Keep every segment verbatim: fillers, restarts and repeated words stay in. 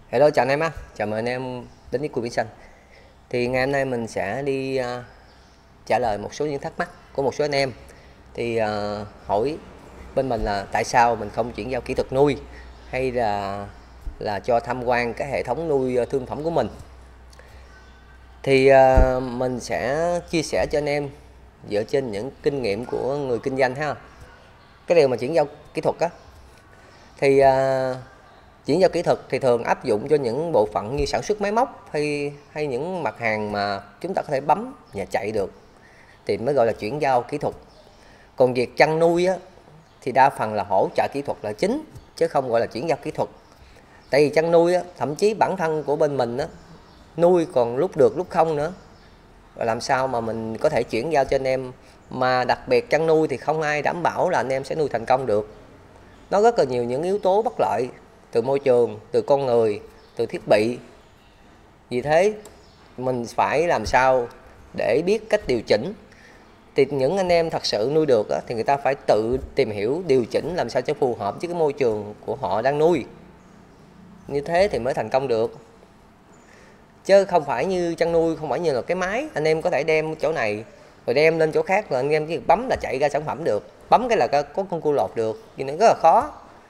Hello, chào anh em á, chào mừng anh em đến với Cùi Biển Xanh. Thì ngày hôm nay mình sẽ đi uh, trả lời một số những thắc mắc của một số anh em. Thì uh, hỏi bên mình là tại sao mình không chuyển giao kỹ thuật nuôi, hay là là cho tham quan cái hệ thống nuôi uh, thương phẩm của mình. Thì uh, mình sẽ chia sẻ cho anh em dựa trên những kinh nghiệm của người kinh doanh ha. Cái điều mà chuyển giao kỹ thuật á, thì uh, chuyển giao kỹ thuật thì thường áp dụng cho những bộ phận như sản xuất máy móc hay hay những mặt hàng mà chúng ta có thể bấm và chạy được thì mới gọi là chuyển giao kỹ thuật. Còn việc chăn nuôi á, thì đa phần là hỗ trợ kỹ thuật là chính chứ không gọi là chuyển giao kỹ thuật. Tại vì chăn nuôi á, thậm chí bản thân của bên mình á, nuôi còn lúc được lúc không nữa. Và làm sao mà mình có thể chuyển giao cho anh em, mà đặc biệt chăn nuôi thì không ai đảm bảo là anh em sẽ nuôi thành công được. Nó rất là nhiều những yếu tố bất lợi, từ môi trường, từ con người, từ thiết bị. Vì thế mình phải làm sao để biết cách điều chỉnh. Thì những anh em thật sự nuôi được á, thì người ta phải tự tìm hiểu điều chỉnh làm sao cho phù hợp với cái môi trường của họ đang nuôi. Như thế thì mới thành công được. Chứ không phải như chăn nuôi, không phải như là cái máy anh em có thể đem chỗ này rồi đem lên chỗ khác, rồi anh em chỉ bấm là chạy ra sản phẩm được, bấm cái là có con cua lột được, vì nó rất là khó.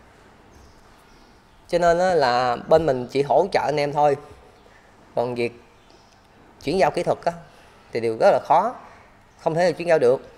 Cho nên là bên mình chỉ hỗ trợ anh em thôi. Còn việc chuyển giao kỹ thuật á, thì điều rất là khó, không thể là chuyển giao được.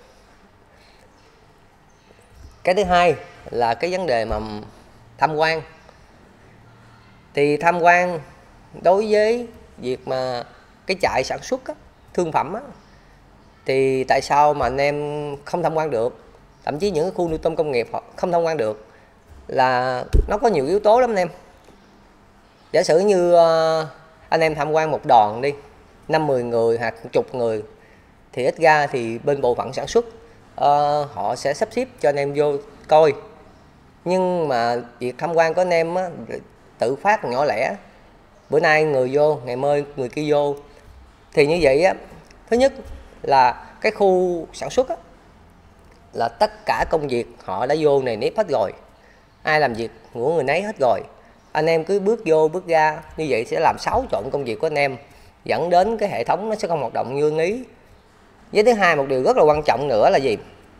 Cái thứ hai là cái vấn đề mà tham quan. Thì tham quan đối với việc mà cái trại sản xuất á, thương phẩm á, thì tại sao mà anh em không tham quan được? Thậm chí những cái khu nuôi tôm công nghiệp họ không tham quan được là nó có nhiều yếu tố lắm anh em. Giả sử như uh, anh em tham quan một đoàn đi, năm mười người hoặc chục người, thì ít ra thì bên bộ phận sản xuất uh, họ sẽ sắp xếp cho anh em vô coi. Nhưng mà việc tham quan của anh em á, tự phát nhỏ lẻ, bữa nay người vô, ngày mai người kia vô, thì như vậy á, thứ nhất là cái khu sản xuất á, là tất cả công việc họ đã vô này nếp hết rồi, ai làm việc của người nấy hết rồi. Anh em cứ bước vô bước ra như vậy sẽ làm xáo trộn công việc của anh em, dẫn đến cái hệ thống nó sẽ không hoạt động như ý. Với thứ hai, một điều rất là quan trọng nữa là gì?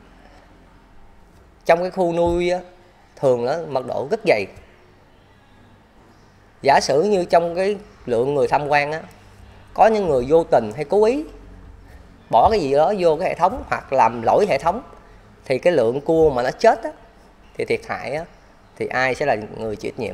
Trong cái khu nuôi á, thường nó mật độ rất dày. Giả sử như trong cái lượng người tham quan á, có những người vô tình hay cố ý bỏ cái gì đó vô cái hệ thống hoặc làm lỗi hệ thống, thì cái lượng cua mà nó chết á, thì thiệt hại á, thì ai sẽ là người chịu trách nhiệm?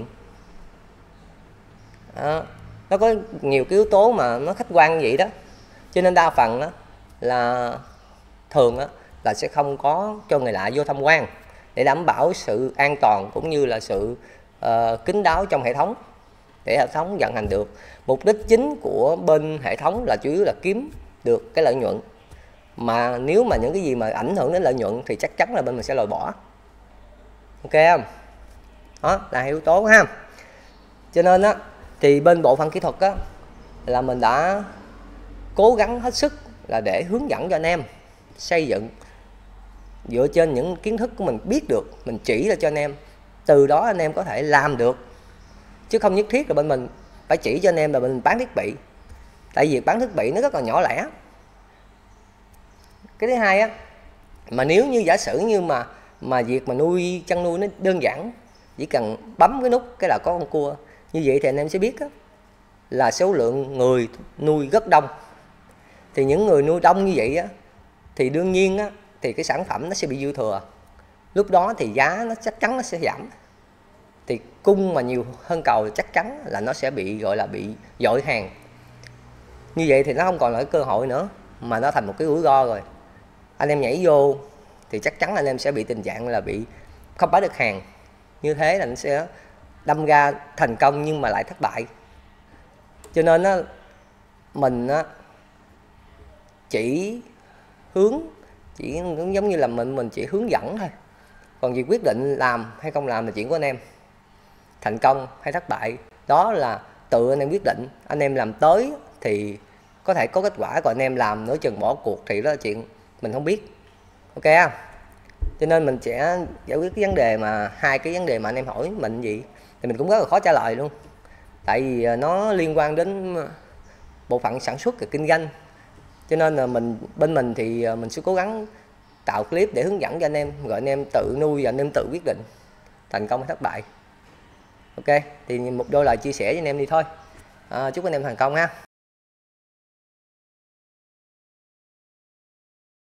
Đó. Nó có nhiều cái yếu tố mà nó khách quan như vậy đó. Cho nên đa phần á, là thường á, là sẽ không có cho người lạ vô tham quan để đảm bảo sự an toàn cũng như là sự uh, kín đáo trong hệ thống, để hệ thống vận hành được. Mục đích chính của bên hệ thống là chủ yếu là kiếm được cái lợi nhuận, mà nếu mà những cái gì mà ảnh hưởng đến lợi nhuận thì chắc chắn là bên mình sẽ loại bỏ. Ok không? Đó là yếu tố ha. Cho nên á, thì bên bộ phận kỹ thuật á, là mình đã cố gắng hết sức là để hướng dẫn cho anh em xây dựng dựa trên những kiến thức của mình biết được, mình chỉ ra cho anh em, từ đó anh em có thể làm được. Chứ không nhất thiết là bên mình phải chỉ cho anh em là mình bán thiết bị, tại vì bán thiết bị nó rất là nhỏ lẻ. Cái thứ hai á, mà nếu như giả sử như mà mà việc mà nuôi chăn nuôi nó đơn giản, chỉ cần bấm cái nút cái là có con cua, như vậy thì anh em sẽ biết á, là số lượng người nuôi rất đông. Thì những người nuôi đông như vậy á, thì đương nhiên á, thì cái sản phẩm nó sẽ bị dư thừa. Lúc đó thì giá nó chắc chắn nó sẽ giảm. Thì cung mà nhiều hơn cầu thì chắc chắn là nó sẽ bị gọi là bị dội hàng. Như vậy thì nó không còn là cái cơ hội nữa, mà nó thành một cái rủi ro rồi. Anh em nhảy vô thì chắc chắn anh em sẽ bị tình trạng là bị không bán được hàng. Như thế là nó sẽ đâm ra thành công nhưng mà lại thất bại. Cho nên á, mình á, chỉ hướng chỉ giống như là mình mình chỉ hướng dẫn thôi. Còn việc quyết định làm hay không làm là chuyện của anh em. Thành công hay thất bại đó là tự anh em quyết định. Anh em làm tới thì có thể có kết quả, còn anh em làm nửa chừng bỏ cuộc thì đó là chuyện mình không biết. Ok không? Cho nên mình sẽ giải quyết cái vấn đề mà hai cái vấn đề mà anh em hỏi mình gì thì mình cũng rất là khó trả lời luôn. tại vì à, nó liên quan đến bộ phận sản xuất và kinh doanh, cho nên là mình bên mình thì à, mình sẽ cố gắng tạo clip để hướng dẫn cho anh em, rồi anh em tự nuôi và anh em tự quyết định thành công hay thất bại. Ok, thì một đôi lời chia sẻ với anh em đi thôi. À, chúc anh em thành công ha.